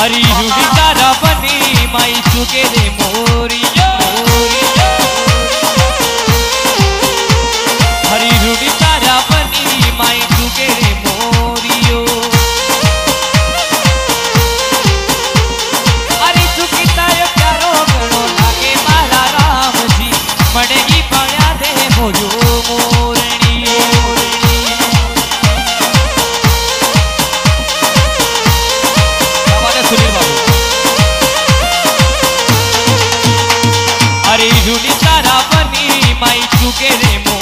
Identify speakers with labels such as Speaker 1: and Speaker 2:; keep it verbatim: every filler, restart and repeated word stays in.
Speaker 1: हरी रूड़ी तारा बनी माई चुके रे मोरियो हरी रूड़ी तारा बनी माई चुके रे मोरियो हरी चुकी तायो प्यारो गणो लागे मारा राम जी मड़ेगी पाया दे मोजो मोरणी सुनील बाबू हरी रूड़ी तारा बनी माई चुके रे